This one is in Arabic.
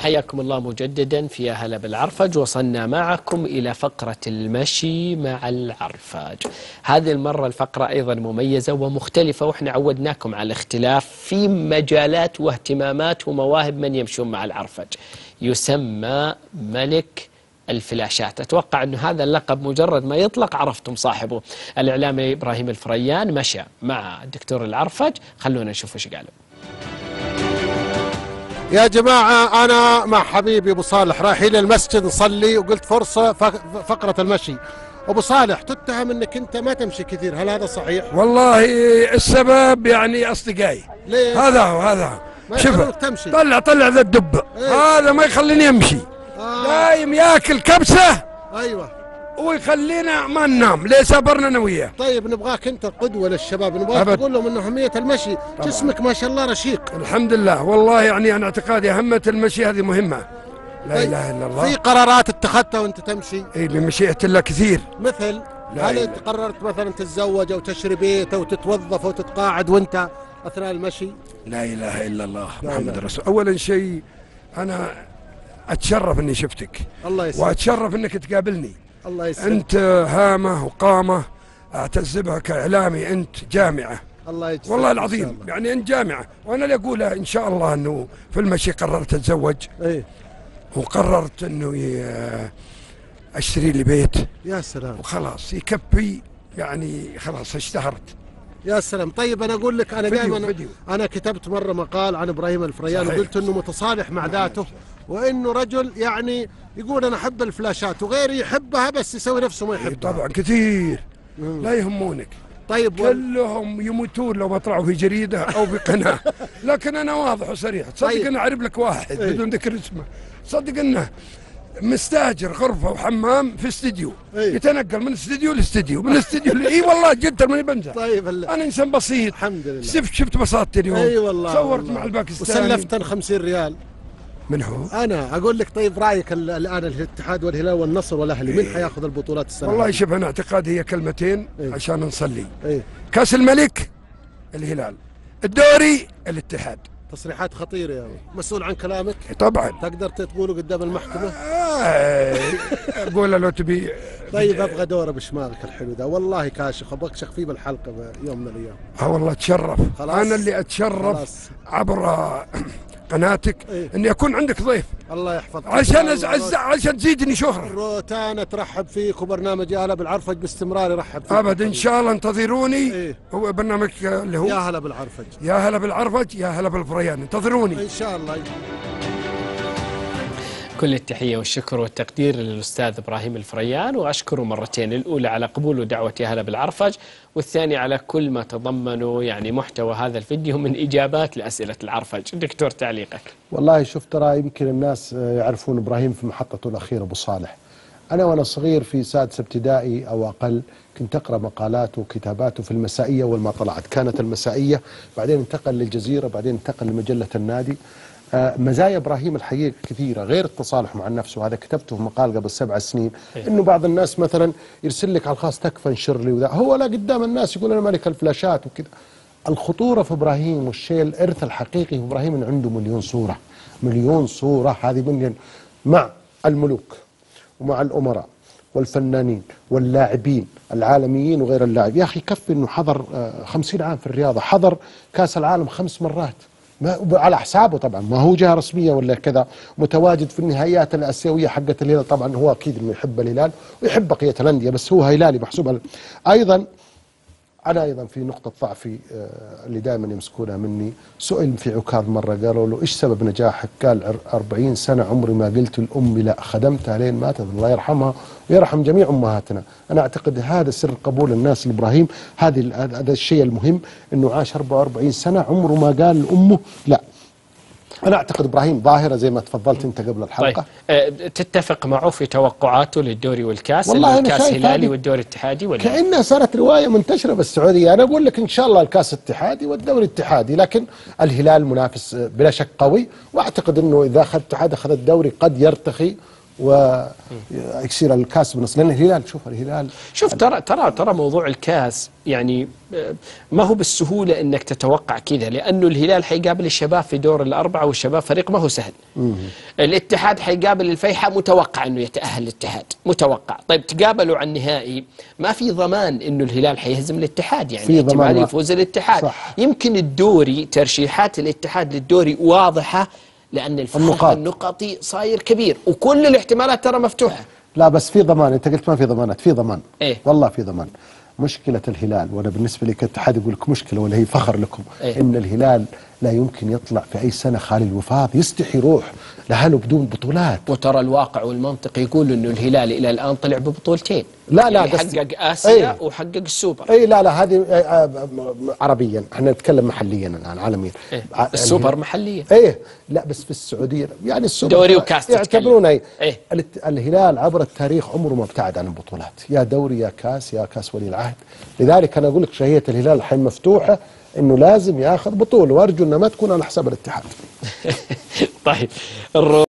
حياكم الله مجددا في هلا بالعرفج. وصلنا معكم إلى فقرة المشي مع العرفج. هذه المرة الفقرة أيضا مميزة ومختلفة، وإحنا عودناكم على الاختلاف في مجالات واهتمامات ومواهب من يمشون مع العرفج. يسمى ملك الفلاشات. أتوقع أن هذا اللقب مجرد ما يطلق عرفتم صاحبه. الإعلامي إبراهيم الفريان مشى مع الدكتور العرفج. خلونا نشوف ايش قالوا. يا جماعة أنا مع حبيبي أبو صالح رايحين المسجد نصلي، وقلت فرصة فقرة المشي. أبو صالح تتهم أنك أنت ما تمشي كثير، هل هذا صحيح؟ والله السبب يعني أصدقائي. ليه؟ هذا هو شوف طلع ذا الدب. إيه؟ هذا ما يخليني أمشي. دايم ياكل كبسة. أيوة. ويخلينا ما ننام، ليه سافرنا انا وياه. طيب نبغاك انت قدوه للشباب، نبغاك تقول لهم انه اهميه المشي. جسمك ما شاء الله رشيق. الحمد لله، والله يعني انا اعتقادي اهميه المشي هذه مهمه. لا طيب. اله الا الله. في قرارات اتخذتها وانت تمشي؟ اي بمشيئه الله كثير. مثل هل انت قررت مثلا تتزوج او تشتري بيت او تتوظف او تتقاعد وانت اثناء المشي؟ لا اله الا الله محمد رسول. اولا شيء انا اتشرف اني شفتك. الله يسلمك. واتشرف انك تقابلني. الله يسلمك. انت هامه وقامه اعتز بها كاعلامي، انت جامعه. الله يجزاك والله العظيم، يعني انت جامعه، وانا اللي اقولها ان شاء الله انه في المشي قررت اتزوج. ايه. وقررت انه اشتري لي بيت. يا سلام. وخلاص يكفي، يعني خلاص اشتهرت. يا سلام. طيب انا اقول لك، انا دائما انا كتبت مره مقال عن ابراهيم الفريان، وقلت انه متصالح مع ذاته، وانه رجل يعني يقول انا احب الفلاشات وغيري يحبها بس يسوي نفسه ما يحبها. طبعا كثير لا يهمونك. طيب كلهم يموتون لو ما طلعوا في جريده او في قناه. لكن انا واضح وصريح. تصدق طيب. انا اعرف لك واحد بدون ذكر اسمه، صدق انه مستاجر غرفه وحمام في استديو. يتنقل من استديو لاستديو، من استديو اي والله جدا ماني بنزل. طيب انا انسان بسيط الحمد لله. شفت بساطتي اليوم. اي والله. صورت مع الباكستاني وسلفتن 50 ريال. من هو؟ انا اقول لك. طيب رايك الان الاتحاد والهلال والنصر والاهلي مين حياخذ البطولات السنه؟ والله شوف انا اعتقادي هي كلمتين عشان نصلي. كاس الملك الهلال، الدوري الاتحاد. تصريحات خطيره يا مسؤول عن كلامك. طبعا تقدر تقوله قدام المحكمه. قول لو تبي. طيب ابغى دوره بشماغك الحلو ده، والله كاشخ، ابغاك شخفيه بالحلقه بيوم من الايام. والله اتشرف. انا اللي اتشرف خلاص. عبر قناتك اني اكون عندك ضيف. الله يحفظك عشان تزيدني شهره. روتانا ترحب فيك، وبرنامج يا هلا بالعرفج باستمرار يرحب فيك ابد. ان شاء الله انتظروني. هو برنامج اللي هو يا هلا بالعرفج. يا هلا بالعرفج، يا هلا بالفريان، انتظروني ان شاء الله. كل التحية والشكر والتقدير للأستاذ إبراهيم الفريان، وأشكره مرتين، الأولى على قبوله دعوة يا هلا بالعرفج، والثانية على كل ما تضمنه يعني محتوى هذا الفيديو من إجابات لأسئلة العرفج. دكتور تعليقك. والله شوف، ترى يمكن الناس يعرفون إبراهيم في محطته الأخيرة أبو صالح. أنا وأنا صغير في سادس ابتدائي أو أقل كنت أقرأ مقالاته وكتاباته في المسائية والما طلعت. كانت المسائية، بعدين انتقل للجزيرة، بعدين انتقل لمجلة النادي. مزايا ابراهيم الحقيقه كثيره غير التصالح مع النفس، وهذا كتبته في مقال قبل 7 سنين. انه بعض الناس مثلا يرسل لك على الخاص تكفى انشر لي وذا، هو لا قدام الناس يقول انا ملك الفلاشات وكذا. الخطوره في ابراهيم والشيء الارث الحقيقي في ابراهيم انه عنده مليون صوره، مليون صوره. هذه مليون مع الملوك ومع الامراء والفنانين واللاعبين العالميين وغير اللاعب. يا اخي يكفي انه حضر 50 عام في الرياضه، حضر كاس العالم 5 مرات على حسابه طبعا، ما هو جهه رسميه ولا كذا، متواجد في النهائيات الاسيويه حقت الهلال. طبعا هو اكيد انه يحب الهلال ويحب بقيه الانديه، بس هو هلالي محسوب. ايضا انا ايضا في نقطه ضعفي اللي دائما يمسكونها مني، سئل في عكاظ مره قالوا له ايش سبب نجاحك؟ قال 40 سنه عمري ما قلت لامي لا، خدمتها لين ماتت الله يرحمها ويرحم جميع امهاتنا. انا اعتقد هذا سر قبول الناس لابراهيم، هذا الشيء المهم، انه عاش 44 سنه عمره ما قال لامه لا. أنا أعتقد إبراهيم ظاهرة زي ما تفضلت أنت قبل الحلقة. طيب تتفق معه في توقعاته للدوري والكاس؟ والله الكاس هلالي والدوري اتحادي ولا؟ كأنها صارت رواية منتشرة بالسعودية. أنا أقول لك إن شاء الله الكاس اتحادي والدوري اتحادي، لكن الهلال منافس بلا شك قوي، وأعتقد أنه إذا أخذ اتحاد أخذ الدوري قد يرتخي ويصير الكاس بنص، لان الهلال شوف الهلال شوف ترى موضوع الكاس يعني ما هو بالسهولة انك تتوقع كذا، لانه الهلال حيقابل الشباب في دور الأربعة، والشباب فريق ما هو سهل. الاتحاد حيقابل الفيحاء، متوقع انه يتأهل الاتحاد، متوقع. طيب تقابلوا على النهائي، ما في ضمان انه الهلال حيهزم الاتحاد، يعني احتمال يفوز الاتحاد. صح. يمكن الدوري ترشيحات الاتحاد للدوري واضحة، لأن الفرق النقطي صاير كبير، وكل الاحتمالات ترى مفتوحة. لا بس في ضمان، أنت قلت ما في ضمانات، في ضمان. إيه؟ والله في ضمان. مشكلة الهلال، وأنا بالنسبة لي كاتحاد أقول لك مشكلة ولا هي فخر لكم، إيه؟ إن الهلال لا يمكن يطلع في أي سنة خالي الوفاض، يستحي يروح لهاله بدون بطولات. وترى الواقع والمنطق يقول إنه الهلال إلى الآن طلع ببطولتين. لا يعني حقق آسيا ايه؟ وحقق السوبر. اي لا هذه عربيا، احنا نتكلم محليا الان عالميا. إيه؟ السوبر محليا. ايه لا بس في السعوديه يعني السوبر دوري وكاس يعتبرونه إيه؟ الهلال عبر التاريخ عمره ما ابتعد عن البطولات، يا دوري يا كاس ولي العهد. لذلك انا اقول لك شهيه الهلال الحين مفتوحه انه لازم ياخذ بطوله، وارجو انها ما تكون على حساب الاتحاد. طيب